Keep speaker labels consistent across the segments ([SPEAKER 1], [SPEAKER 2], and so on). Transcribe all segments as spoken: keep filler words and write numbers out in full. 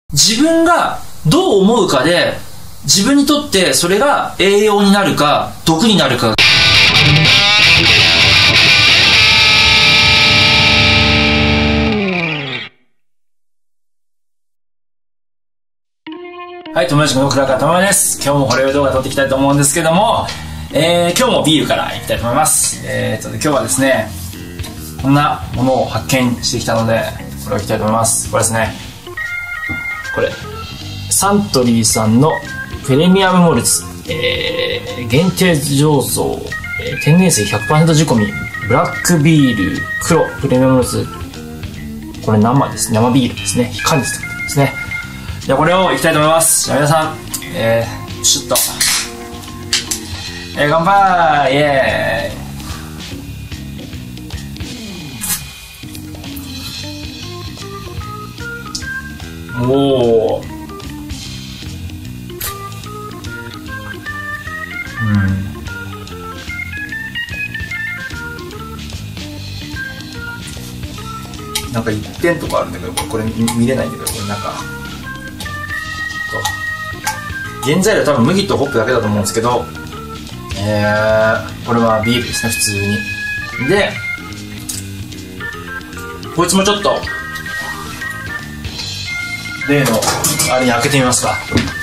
[SPEAKER 1] 自分がどう思うかで、自分にとってそれが栄養になるか毒になるか。はい、友達の倉川玉です。今日もホレウ動画撮っていきたいと思うんですけども、えー、今日もビールからいきたいと思います。えーと、今日はですね、こんなものを発見してきたので、これをいきたいと思います。これですね。これ、サントリーさんのプレミアムモルツ、えー、限定醸造、えー、天然水 ひゃくパーセント 仕込み、ブラックビール黒プレミアムモルツ。これ生です。生ビールですね。非加熱ということですね。じゃあこれをいきたいと思います。じゃあ皆さん、えー、シュッと、えー、乾杯イエーイ。おー、うん、なんかいってんとかあるんだけど、これ見れないんだけど、これなんか原材料多分麦とホップだけだと思うんですけど、えー、これはビールですね、普通に。でこいつもちょっと例のあれに開けてみますか。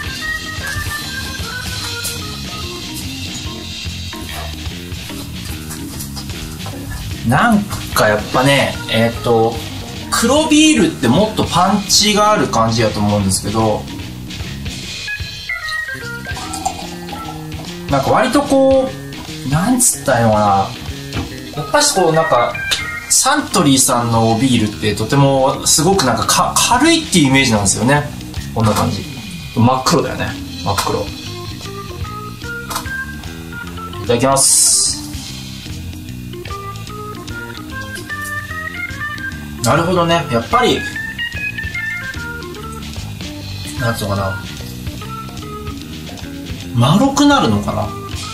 [SPEAKER 1] なんかやっぱね、えっと黒ビールってもっとパンチがある感じやと思うんですけど、なんか割とこう、なんつったらいいのかな、やっぱしこうなんかサントリーさんのビールってとてもすごくなんか、か軽いっていうイメージなんですよね。こんな感じ。真っ黒だよね、真っ黒。いただきます。なるほどね、やっぱりなんつうのかな、丸くなるのかな。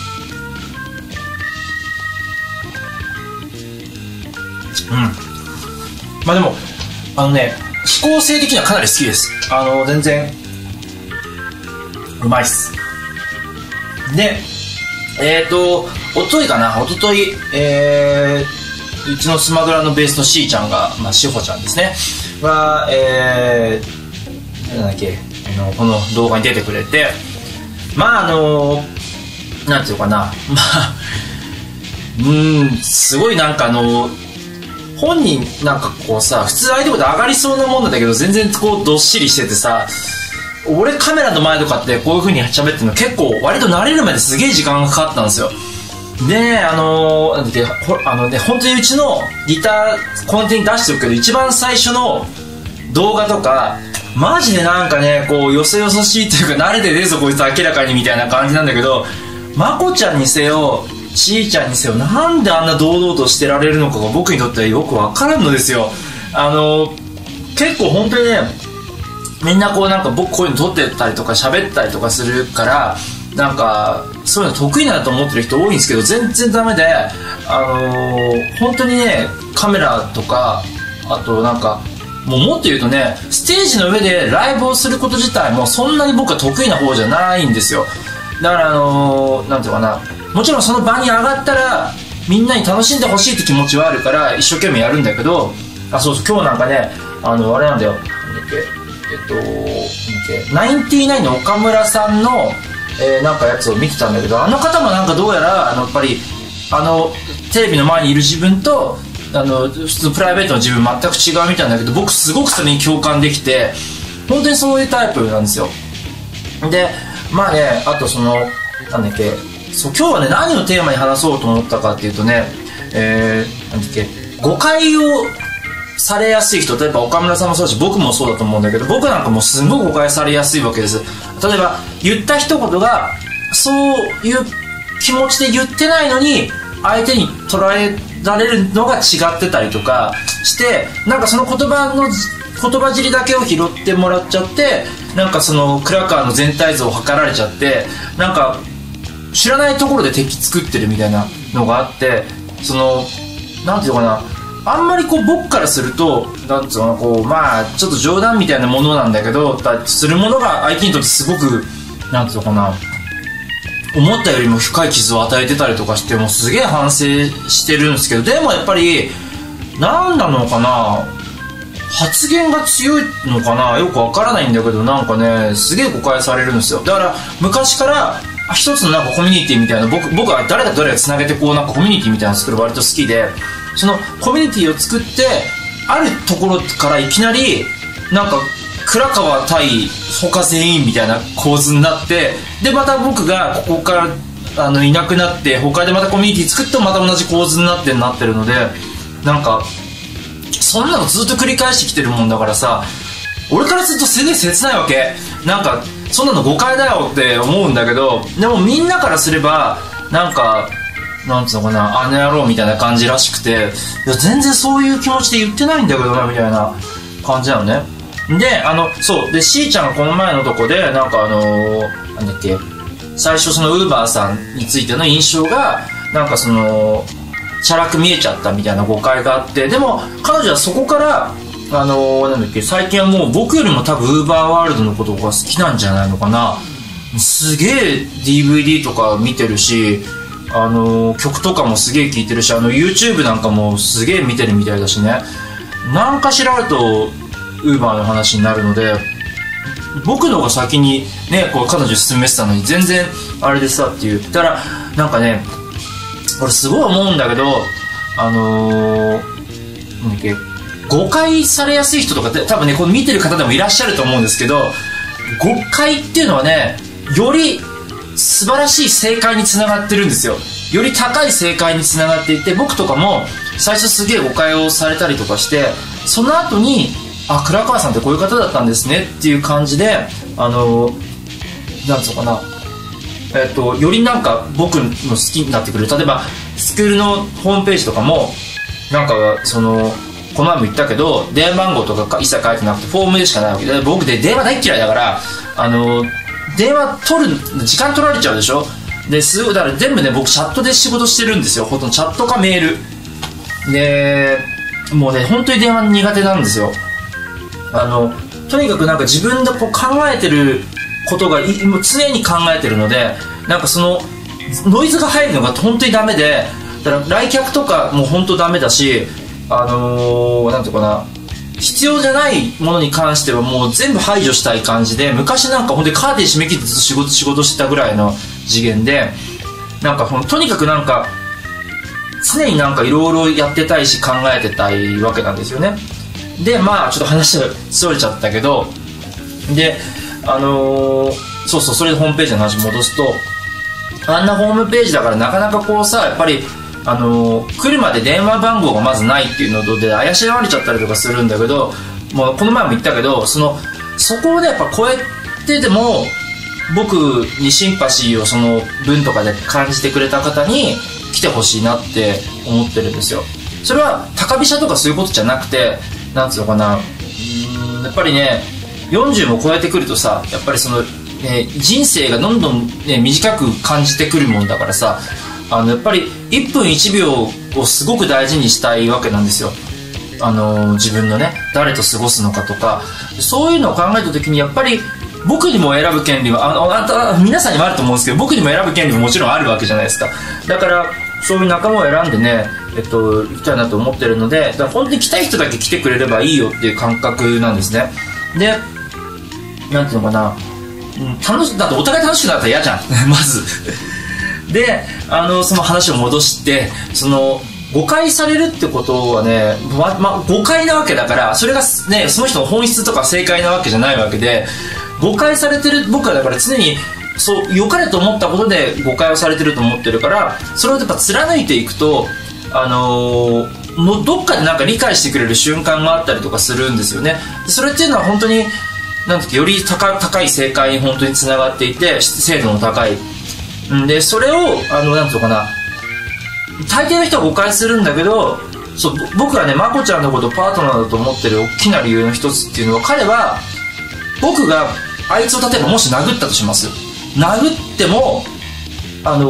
[SPEAKER 1] うん。まあでもあのね、飛行性的にはかなり好きです。あの全然うまいっす。で、えっとおとといかな、おととい、えー、うちのスマグラのベースのしーちゃんが、まあしほちゃんですねが、えー、なんだっけ、あのこの動画に出てくれて、まああのなんていうかな、まあうーん、すごいなんかあの本人なんかこうさ、普通相手こと上がりそうなもんなんだけど、全然こうどっしりしててさ、俺カメラの前とかってこういう風に喋ってるの結構割と慣れるまですげえ時間がかかったんですよ。で、あのー、なんだっけ、ほあのね、本当にうちのギターコンテンツ出してるけど、一番最初の動画とかマジでなんかね、こうよそよそしいというか、慣れてねえぞこいつ明らかにみたいな感じなんだけど、まこちゃんにせよしーちゃんにせよ、なんであんな堂々としてられるのかが僕にとってはよくわからんのですよ。あの結構本当にね、みんなこうなんか僕こういうの撮ってたりとか喋ったりとかするから、なんかそういうの得意だと思ってる人多いんですけど、全然ダメで、あのー、本当にね、カメラとか、あとなんかもうもっと言うとね、ステージの上でライブをすること自体もそんなに僕は得意な方じゃないんですよ。だからあのー、なんていうかな、もちろんその場に上がったらみんなに楽しんでほしいって気持ちはあるから一生懸命やるんだけど、あ、そうそう、今日なんかね、あのあれなんだよ、なんだっけ、えっとなんだっけ、ナインティナインの岡村さんの、えー、なんかやつを見てたんだけど、あの方もなんかどうやらあのやっぱりあのテレビの前にいる自分とあの普通のプライベートの自分全く違うみたいなんだけど、僕すごくそれに共感できて、本当にそういうタイプなんですよ。でまあね、あとそのなんだっけ、そう今日はね、何をテーマに話そうと思ったかっていうとね、えー、なんだっけ、誤解をされやすい人、例えば岡村さんもそうだし僕もそうだと思うんだけど、僕なんかもすごく誤解されやすいわけです。例えば言った一言がそういう気持ちで言ってないのに相手に捉えられるのが違ってたりとかして、なんかその言葉の言葉尻だけを拾ってもらっちゃって、なんかそのクラッカーの全体像を測られちゃって、なんか知らないところで敵作ってるみたいなのがあって、そのなんていうのかな、 あんまりこう僕からするとなんつうのこうまあちょっと冗談みたいなものなんだけどだするものが相手にとってすごくなんつうのかな思ったよりも深い傷を与えてたりとかしてもうすげえ反省してるんですけどでもやっぱり何なのかな発言が強いのかなよくわからないんだけどなんかねすげえ誤解されるんですよ。だから昔から一つのなんかコミュニティみたいな僕僕は誰かと誰かつなげてこうなんかコミュニティみたいなの作る割と好きでそのコミュニティを作ってあるところからいきなりなんか倉川対他全員みたいな構図になってでまた僕がここからあのいなくなって他でまたコミュニティ作ってもまた同じ構図になってなってるのでなんかそんなのずっと繰り返してきてるもんだからさ俺からするとすげえ切ないわけなんかそんなの誤解だよって思うんだけどでもみんなからすればなんかなんつうのかなあの野郎みたいな感じらしくていや全然そういう気持ちで言ってないんだけどなみたいな感じなのね。であのそうでしーちゃんがこの前のとこでなんかあのー、なんだっけ最初そのウーバーさんについての印象がなんかそのチャラく見えちゃったみたいな誤解があってでも彼女はそこからあのー、なんだっけ最近はもう僕よりも多分ウーバーワールドのことが好きなんじゃないのかな。すげえ ディーブイディー とか見てるしあのー、曲とかもすげえ聴いてるしあの YouTube なんかもすげえ見てるみたいだしねなんかしらあるとウーバーの話になるので僕の方が先にねこう彼女勧めてたのに全然あれでさって言ったらなんかね俺すごい思うんだけどあのー、なんだっけ誤解されやすい人とかって多分ねこの見てる方でもいらっしゃると思うんですけど誤解っていうのはねより素晴らしい正解につながってるんですよ。より高い正解につながっていて僕とかも最初すげえ誤解をされたりとかしてその後にあ倉川さんってこういう方だったんですねっていう感じであのなんつうのかなえっとよりなんか僕の好きになってくる例えばスクールのホームページとかもなんかそのこの前も言ったけど電話番号とか一切書いてなくてフォームでしかないわけで僕で電話大嫌いだからあの電話取る時間取られちゃうでしょですぐだから全部ね僕チャットで仕事してるんですよほとんどチャットかメールでもうね本当に電話苦手なんですよ。あのとにかくなんか自分でこう考えてることがもう常に考えてるのでなんかそのノイズが入るのが本当にダメでだから来客とかも本当ダメだしあのー、なんていうかな必要じゃないものに関してはもう全部排除したい感じで昔なんか本当にカーテン閉め切ってずっと仕事仕事してたぐらいの次元でなんかとにかくなんか常になんかいろいろやってたいし考えてたいわけなんですよね。でまあちょっと話がそれちゃったけどであのー、そうそうそれでホームページの話戻すとあんなホームページだからなかなかこうさやっぱりあのー、来るまで電話番号がまずないっていうので怪しまれちゃったりとかするんだけどもうこの前も言ったけどそのそこをねやっぱ超えてでも僕にシンパシーをその文とかで感じてくれた方に来てほしいなって思ってるんですよ。それは高飛車とかそういうことじゃなくてなんつうのかなうーんやっぱりねよんじゅうも超えてくるとさやっぱりその、ね、人生がどんどん、ね、短く感じてくるもんだからさあのやっぱりいっぷんいちびょうをすごく大事にしたいわけなんですよ。あの自分のね誰と過ごすのかとかそういうのを考えた時にやっぱり僕にも選ぶ権利はあのあた皆さんにもあると思うんですけど僕にも選ぶ権利ももちろんあるわけじゃないですか。だからそういう仲間を選んでねえっと行きたいなと思ってるのでだから本当に来たい人だけ来てくれればいいよっていう感覚なんですね。でなんていうのかな、うん、楽しだってお互い楽しくなったら嫌じゃんまずであのその話を戻してその誤解されるってことはね、まま、誤解なわけだからそれがねその人の本質とか正解なわけじゃないわけで誤解されてる僕はだから常にそう良かれと思ったことで誤解をされてると思ってるからそれをやっぱ貫いていくとあのー、もうどっかでなんか理解してくれる瞬間があったりとかするんですよね。それっていうのは本当になんていうかより 高, 高い正解に本当につながっていて精度の高いでそれをあのなんていうのかな大抵の人は誤解するんだけどそう僕がねまこちゃんのことをパートナーだと思ってる大きな理由の一つっていうのは彼は僕があいつを例えばもし殴ったとします殴ってもあの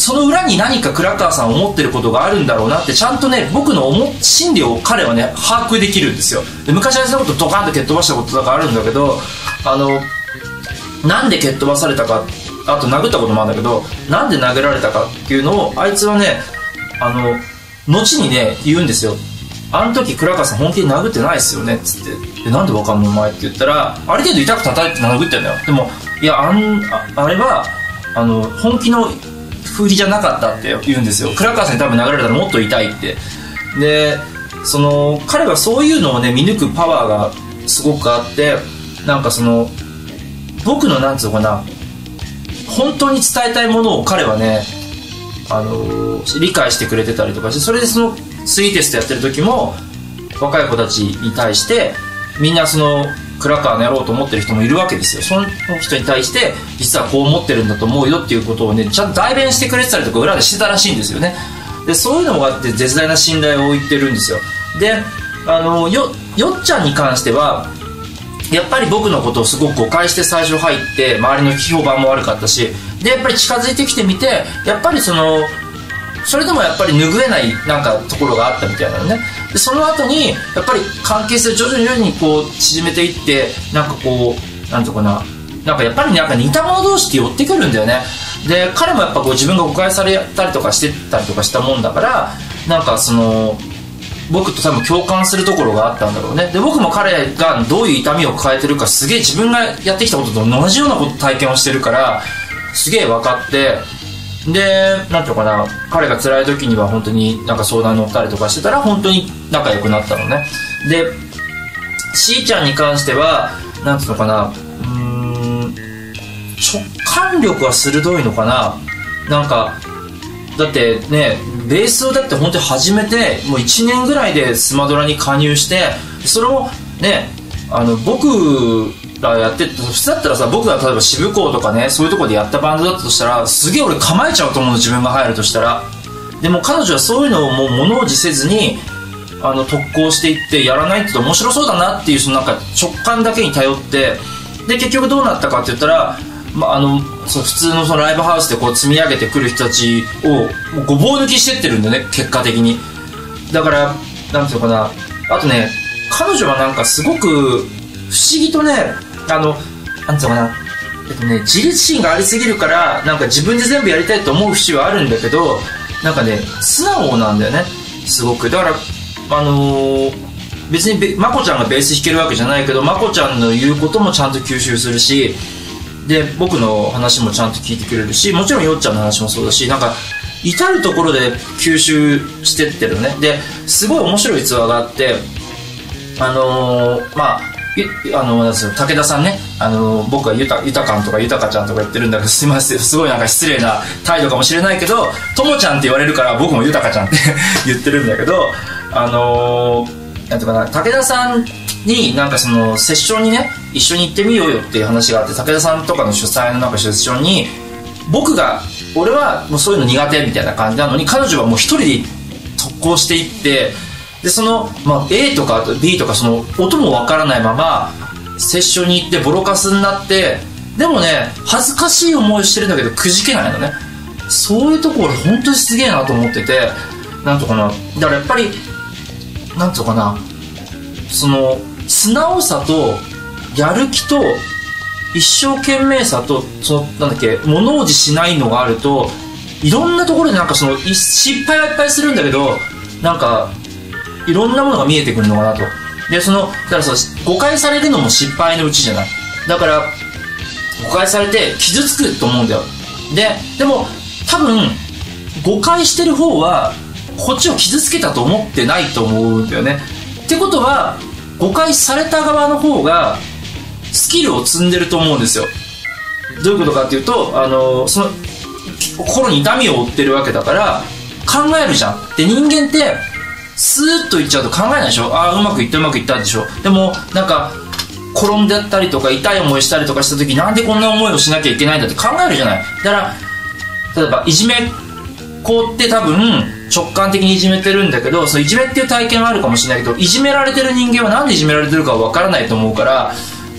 [SPEAKER 1] その裏に何か倉川さん思ってることがあるんだろうなってちゃんとね僕の思心理を彼はね把握できるんですよ。で昔はそのことドカンと蹴っ飛ばしたこととかあるんだけど、あのなんで蹴っ飛ばされたか、あと殴ったこともあるんだけど、なんで殴られたかっていうのをあいつはねあの後にね言うんですよ。あの時倉川さん本気で殴ってないですよねっつって、でなんでわかんのお前って言ったら、ある程度痛く叩いて殴ってんだよ。でもいや あ, ん あ, あれはあの本気の振りじゃなかったって言うんですよ。倉川さんに多分殴られたらもっと痛いって。でその彼はそういうのをね見抜くパワーがすごくあって、なんかその僕のなんつうのかな、本当に伝えたいものを彼はねあの理解してくれてたりとかして、それでそのスイーテストやってる時も若い子たちに対してみんなその倉川のやろうと思ってる人もいるわけですよ。その人に対して実はこう思ってるんだと思うよっていうことをねちゃんと代弁してくれてたりとか裏でしてたらしいんですよね。でそういうのがあって絶大な信頼を置いてるんですよ。であの よ, よっちゃんに関してはやっぱり僕のことをすごく誤解して最初入って、周りの評判も悪かったし、でやっぱり近づいてきてみて、やっぱりそのそれでもやっぱり拭えないなんかところがあったみたいなのね。でその後にやっぱり関係性を徐々に徐々にこう縮めていって、なんかこうなんとかな、なんかやっぱりなんか似た者同士って寄ってくるんだよね。で彼もやっぱこう自分が誤解されたりとかしてたりとかしたもんだから、なんかその僕と多分共感するところがあったんだろうね。で僕も彼がどういう痛みを抱えてるかすげえ自分がやってきたことと同じようなこと体験をしてるからすげえ分かって、でなんていうのかな、彼が辛い時には本当になんか相談に乗ったりとかしてたら本当に仲良くなったのね。でしーちゃんに関してはなんていうのかな、うーん直感力は鋭いのかな。なんかだってねベースをだって本当に始めてもういちねんぐらいでスマドラに加入して、それもねあの僕らやって普通だったらさ、僕が例えば渋港とかねそういうところでやったバンドだったとしたらすげえ俺構えちゃうと思うの、自分が入るとしたら。でも彼女はそういうのをもう物おじせずにあの特攻していってやらないって面白そうだなっていうそのなんか直感だけに頼って、で結局どうなったかって言ったら、まあ、あのそう普通のそのライブハウスでこう積み上げてくる人たちをもうごぼう抜きしてってるんだよね結果的に。だからなんていうのかな、あとね彼女はなんかすごく不思議とねあのなんていうのかな、えっとね自立心がありすぎるからなんか自分で全部やりたいと思う節はあるんだけど、なんかね素直なんだよねすごく。だからあのー、別にまこちゃんがベース弾けるわけじゃないけど、まこちゃんの言うこともちゃんと吸収するし、で僕の話もちゃんと聞いてくれるし、もちろんよっちゃんの話もそうだし、なんか至るところで吸収してってるね。ですごい面白い逸話があって、あのー、まああのなんですよ、武田さんね、あのー、僕はゆたゆたかんとかゆたかちゃんとか言ってるんだけど、すいません、すごいなんか失礼な態度かもしれないけど、ともちゃんって言われるから僕もゆたかちゃんって言ってるんだけど、あのー、なんていうかな、武田さんになんかそのセッションにね一緒に行ってみようよっていう話があって、武田さんとかの主催のなんかセッションに僕が俺はもうそういうの苦手みたいな感じなのに、彼女はもう一人で特攻していって、でその、まあ、A とか B とかその音もわからないままセッションに行ってボロカスになって、でもね恥ずかしい思いしてるんだけどくじけないのね。そういうところ本当にすげえなと思ってて、なんとかな、だからやっぱりなんとかな、その素直さとやる気と一生懸命さとそのなんだっけ物おじしないのがあると、いろんなところでなんかその失敗はいっぱいするんだけど、なんかいろんなものが見えてくるのかなと。でそのだからさ、誤解されるのも失敗のうちじゃない。だから誤解されて傷つくと思うんだよ。ででも多分誤解してる方はこっちを傷つけたと思ってないと思うんだよね。ってことは誤解された側の方がスキルを積んでると思うんですよ。どういうことかっていうと、あのその心に痛みを負ってるわけだから考えるじゃん。で人間ってスーッといっちゃうと考えないでしょ。ああうまくいったうまくいったでしょ。でもなんか転んでったりとか痛い思いしたりとかした時、なんでこんな思いをしなきゃいけないんだって考えるじゃない。だから例えばいじめっ子って多分直感的にいじめてるんだけど、そのいじめっていう体験はあるかもしれないけど、いじめられてる人間はなんでいじめられてるかは分からないと思うから、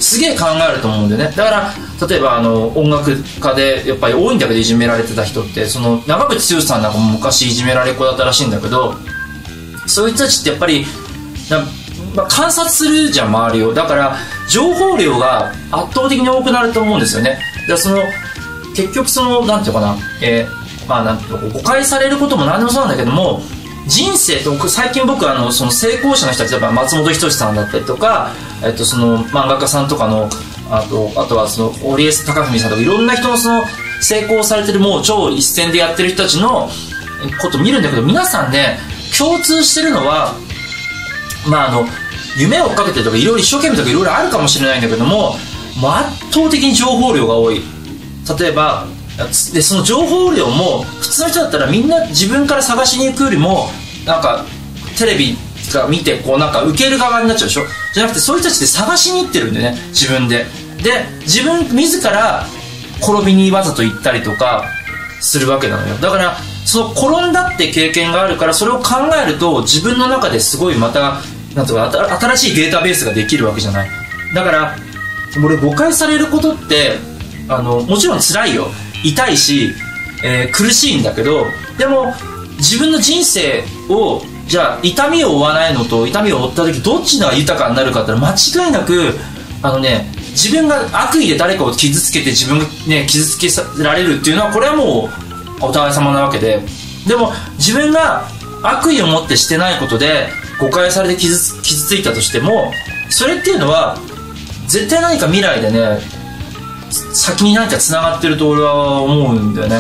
[SPEAKER 1] すげえ考えると思うんでね。だから例えばあの音楽家でやっぱり多いんだけどいじめられてた人って、その長渕剛さんなんかも昔いじめられっ子だったらしいんだけど、そういう人たちってやっぱりな、まあ、観察するじゃん周りを。だから情報量が圧倒的に多くなると思うんですよね。だからその結局そのなんていうかな、えー、まあなんていうか誤解されることも何でもそうなんだけども、人生と最近僕あのその成功者の人たち、例えば松本人志さんだったりとか、えっと、その漫画家さんとかのあとあとはその堀江貴文さんとかいろんな人のその成功されてるもう超一線でやってる人たちのこと見るんだけど、皆さんね共通してるのは、まああの夢を追っかけてるとかいろいろ一生懸命とかいろいろあるかもしれないんだけども、もう圧倒的に情報量が多い。例えばでその情報量も普通の人だったらみんな自分から探しに行くよりもなんかテレビが見てこうなんか受ける側になっちゃうでしょ。じゃなくてそういう人たちって探しに行ってるんでね、自分でで自分自ら転びにわざと行ったりとかするわけなのよ。だからその転んだって経験があるから、それを考えると自分の中ですごいまたなんとか新しいデータベースができるわけじゃない。だから俺誤解されることってあのもちろん辛いよ、痛いし、えー、苦しいんだけど、でも自分の人生をじゃあ痛みを負わないのと痛みを負った時どっちのが豊かになるかって間違いなくあのね自分が悪意で誰かを傷つけて自分がね傷つけられるっていうのはこれはもうお互い様なわけで、でも自分が悪意を持ってしてないことで誤解されて傷つ、傷ついたとしても、それっていうのは絶対何か未来でね先に何かつながってると俺は思うんだよね。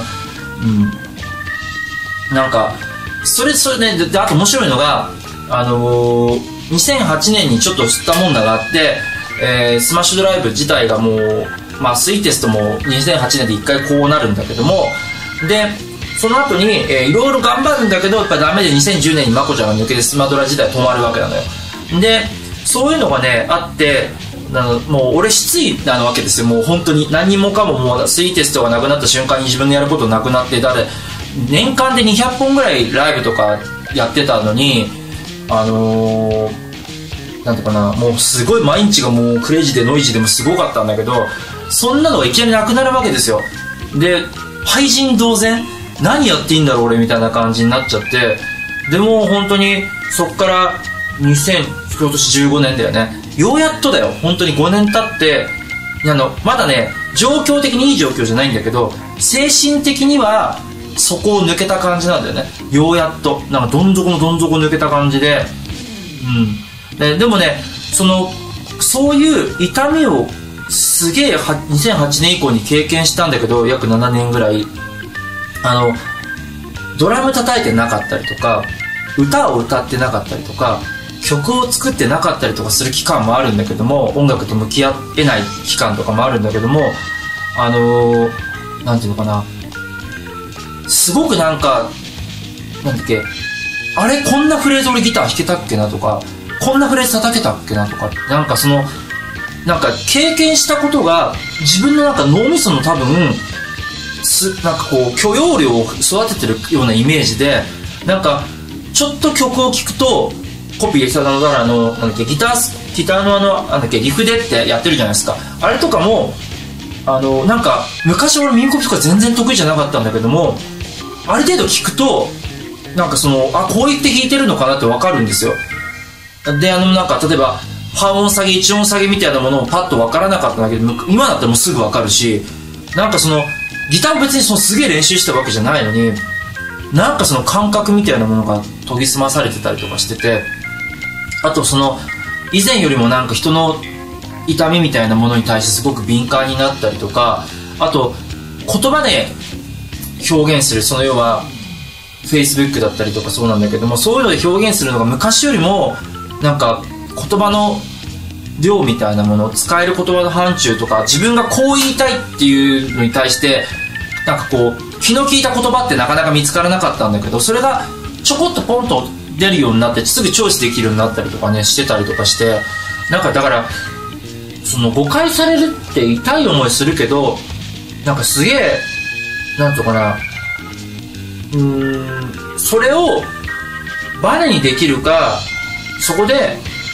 [SPEAKER 1] うん、なんかそれそれね で, であと面白いのがあのー、にせんはちねんにちょっと知ったもんだがあって、えー、スマッシュドライブ自体がもう、まあ、スイーテストもにせんはちねんでいっかいこうなるんだけども、でその後に、えー、いろいろ頑張るんだけどやっぱダメでにせんじゅうねんにまこちゃんが抜けてスマドラ自体止まるわけなのよ。でそういうのがねあってなのもう俺失意なわけですよ。もう本当に何もかももうスイーテストがなくなった瞬間に自分のやることなくなって、だって年間でにひゃっぽんぐらいライブとかやってたのにあのー、なんていうかな、もうすごい毎日がもうクレイジーでノイジーでもすごかったんだけど、そんなのがいきなりなくなるわけですよ。で廃人同然、何やっていいんだろう俺みたいな感じになっちゃって、でも本当にそっからにせん今年じゅうごねんだよね、ようやっとだよ本当にごねん経ってあのまだね状況的にいい状況じゃないんだけど精神的にはそこを抜けた感じなんだよね。ようやっとなんかどん底のどん底抜けた感じで、うん、で, でもねそのそういう痛みをすげえにせんはちねん以降に経験したんだけど、約ななねんぐらいあのドラム叩いてなかったりとか歌を歌ってなかったりとか曲を作ってなかったりとかする期間もあるんだけども、音楽と向き合えない期間とかもあるんだけども、あのー、なんていうのかな、すごくなんかなんだっけあれこんなフレーズ俺ギター弾けたっけなとかこんなフレーズ叩けたっけなとか、なんかそのなんか経験したことが自分のなんか脳みその多分すなんかこう許容量を育ててるようなイメージで、なんかちょっと曲を聴くとコピーしたのだからのなんだっけギターギターのあのなんだっけリフでってやってるじゃないですか。あれとかもあのなんか昔俺耳コピとか全然得意じゃなかったんだけども、ある程度聞くとなんかそのあこう言って弾いてるのかなって分かるんですよ。であのなんか例えば半音下げ一音下げみたいなものをパッと分からなかったんだけど、今だったらもうすぐ分かるし、なんかそのギター別にそのすげえ練習したわけじゃないのになんかその感覚みたいなものが研ぎ澄まされてたりとかしてて、あとその以前よりもなんか人の痛みみたいなものに対してすごく敏感になったりとか、あと言葉で表現する、その要は Facebook だったりとかそうなんだけども、そういうので表現するのが昔よりもなんか言葉の量みたいなもの、使える言葉の範疇とか自分がこう言いたいっていうのに対してなんかこう気の利いた言葉ってなかなか見つからなかったんだけど、それがちょこっとポンと出るようになってすぐチョイスできるようになったりとかねしてたりとかして、なんかだからその誤解されるって痛い思いするけど、なんかすげえなんとかな、うーんそれをバネにできるか、そこで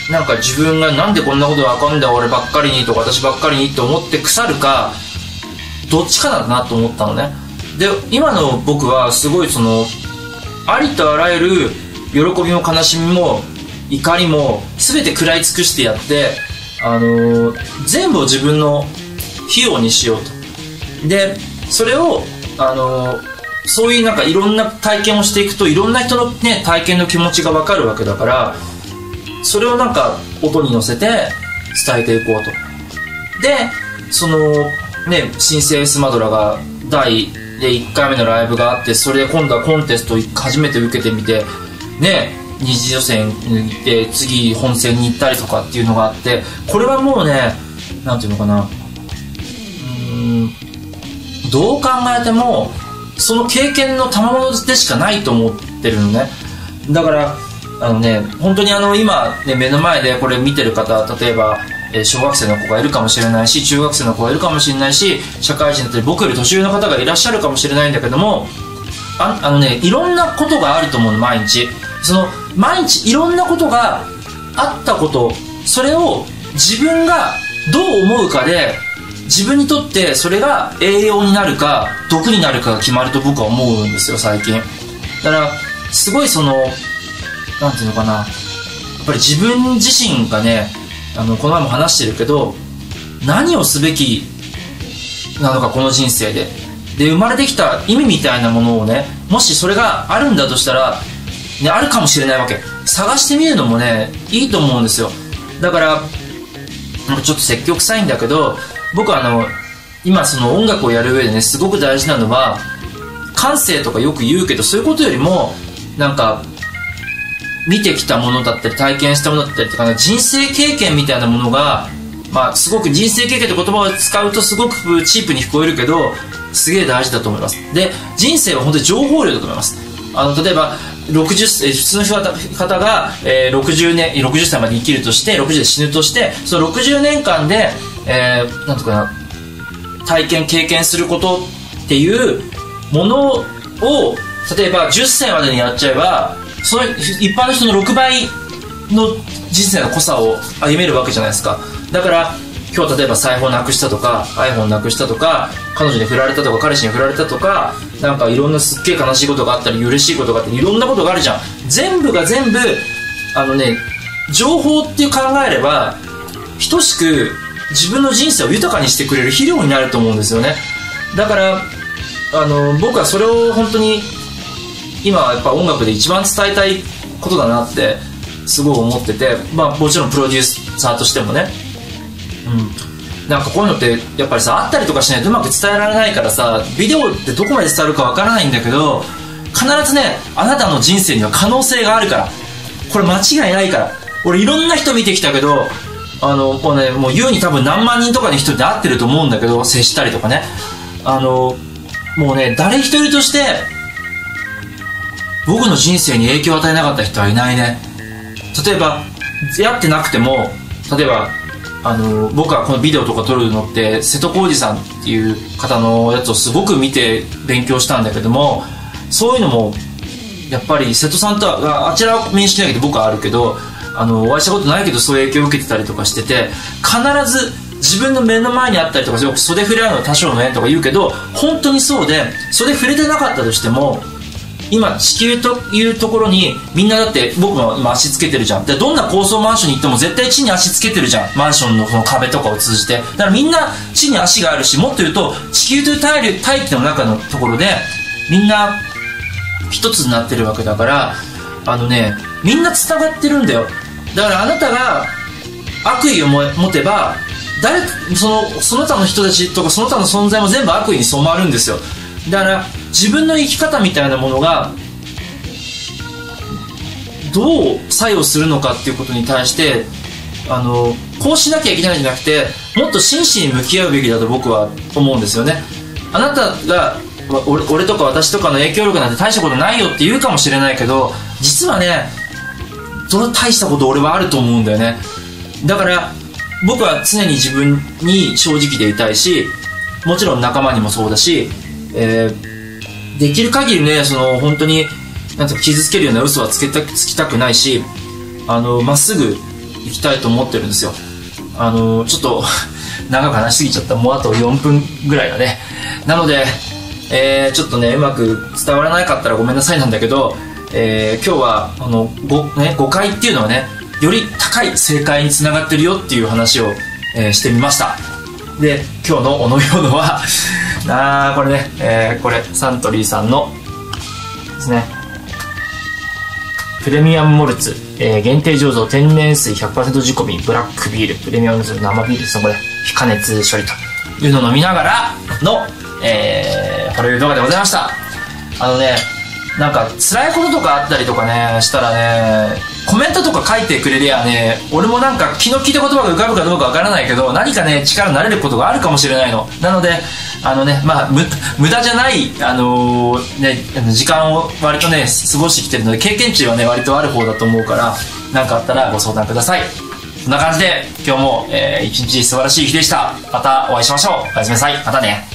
[SPEAKER 1] なんか自分がなんでこんなことわかんだ俺ばっかりにとか私ばっかりにって思って腐るか、どっちかだなと思ったのね。で今の僕はすごいそのありとあらゆる喜びも悲しみも怒りも全て食らい尽くしてやって、あのー、全部を自分の費用にしようと。でそれを、あのー、そういうなんかいろんな体験をしていくといろんな人の、ね、体験の気持ちが分かるわけだから、それをなんか音に乗せて伝えていこうと。でそのね新生スマドラがだいいっかいめのライブがあって、それで今度はコンテスト初めて受けてみてね、二次予選に行って次本戦に行ったりとかっていうのがあって、これはもうねなんていうのかな、うーんどう考えてもその経験の賜物でしかないと思ってるのね。だからあのね本当にあの今、ね、目の前でこれ見てる方、例えばえー、小学生の子がいるかもしれないし中学生の子がいるかもしれないし社会人だったり僕より年上の方がいらっしゃるかもしれないんだけども、あ、あのねいろんなことがあると思うの。毎日その毎日いろんなことがあったこと、それを自分がどう思うかで自分にとってそれが栄養になるか毒になるかが決まると僕は思うんですよ最近。だからすごいそのなんていうのかな、やっぱり自分自身がね、あのこの前も話してるけど何をすべきなのかこの人生でで生まれてきた意味みたいなものをね、もしそれがあるんだとしたら、ね、あるかもしれないわけ。探してみるのもねいいと思うんですよ。だからちょっと積極臭いんだけど、僕はあの今その音楽をやる上でねすごく大事なのは感性とかよく言うけど、そういうことよりもなんか見てきたものだったり体験したものだったりとか、ね、人生経験みたいなものが、まあ、すごく人生経験って言葉を使うとすごくチープに聞こえるけどすげえ大事だと思います。で人生は本当に情報量だと思います。あの例えばろくじゅっ普通の方が、えー、ろくじゅうねんろくじゅっさいまで生きるとしてろくじゅうで死ぬとして、そのろくじゅうねんかんで、えー、なんとかな体験経験することっていうものを例えばじゅっさいまでにやっちゃえばその一般の人のろくばいの人生の濃さを歩めるわけじゃないですか。だから今日例えば財布をなくしたとか iPhone なくしたとか彼女に振られたとか彼氏に振られたとか、なんかいろんなすっげえ悲しいことがあったり嬉しいことがあったりいろんなことがあるじゃん。全部が全部あのね情報っていう考えれば等しく自分の人生を豊かにしてくれる肥料になると思うんですよね。だからあの僕はそれを本当に今はやっぱ音楽で一番伝えたいことだなってすごい思ってて、まあもちろんプロデューサーとしてもね、うん、なんかこういうのってやっぱりさあったりとかしないとうまく伝えられないからさ、ビデオってどこまで伝わるかわからないんだけど必ずねあなたの人生には可能性があるから、これ間違いないから。俺いろんな人見てきたけどあのこう、ね、もう優に多分何万人とかの人で会ってると思うんだけど接したりとかね、あのもうね誰一人として僕の人生に影響を与えなかった人はいないね。例えばやってなくても、例えばあの僕はこのビデオとか撮るのって瀬戸康史さんっていう方のやつをすごく見て勉強したんだけども、そういうのもやっぱり瀬戸さんとはあちらは面識ないけど僕はあるけどあのお会いしたことないけどそういう影響を受けてたりとかしてて、必ず自分の目の前にあったりとかよく袖触れ合うのは多少の縁とか言うけど本当にそうで、袖触れてなかったとしても今地球というところにみんなだって僕も今足つけてるじゃん。でどんな高層マンションに行っても絶対地に足つけてるじゃん、マンションのその壁とかを通じて。だからみんな地に足があるし、もっと言うと地球という大陸大気の中のところでみんな一つになってるわけだから、あのねみんなつながってるんだよ。だからあなたが悪意を持てば誰そのその他の人たちとかその他の存在も全部悪意に染まるんですよ。だから自分の生き方みたいなものがどう作用するのかっていうことに対してあのこうしなきゃいけないんじゃなくてもっと真摯に向き合うべきだと僕は思うんですよね。あなたが俺, 俺とか私とかの影響力なんて大したことないよって言うかもしれないけど、実はね大したこと俺はあると思うんだよね。だから僕は常に自分に正直でいたいし、もちろん仲間にもそうだし、えー、できる限りねその本当になんとか傷つけるような嘘はつけたつきたくないし、あのまっすぐいきたいと思ってるんですよ。あのちょっと長く話しすぎちゃった。もうあとよんぷんぐらいだね。なので、えー、ちょっとねうまく伝わらなかったらごめんなさいなんだけど、えー、今日はあの 5,、ね、誤解っていうのはねより高い正解につながってるよっていう話を、えー、してみました。で今日のお飲み物はあーこれね、えー、これサントリーさんのですねプレミアムモルツ、えー、限定醸造天然水 ひゃくパーセント 仕込みブラックビールプレミアムモルツ生ビールですね。これ非加熱処理というのを飲みながらの、えー、これいう動画でございました。あのねなんか辛いこととかあったりとかねしたらねコメントとか書いてくれりゃね俺もなんか気の利いた言葉が浮かぶかどうかわからないけど何かね力になれることがあるかもしれないの。なのであのねまあ無駄じゃない、あのー、ね時間を割とね過ごしてきてるので経験値はね割とある方だと思うから何かあったらご相談ください。そんな感じで今日も、えー、一日素晴らしい日でした。またお会いしましょう。おやすみなさい。またね。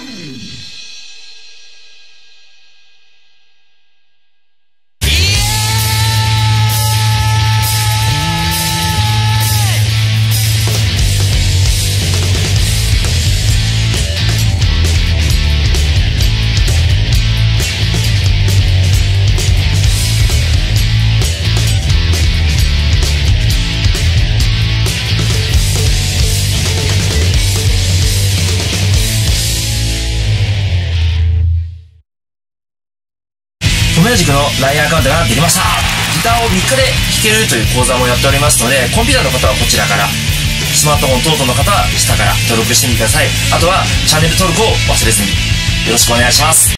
[SPEAKER 1] コメダ塾の ライン アカウントができました。ギターをみっかで弾けるという講座もやっておりますので、コンピューターの方はこちらから、スマートフォン等々の方は下から登録してみてください。あとはチャンネル登録を忘れずによろしくお願いします。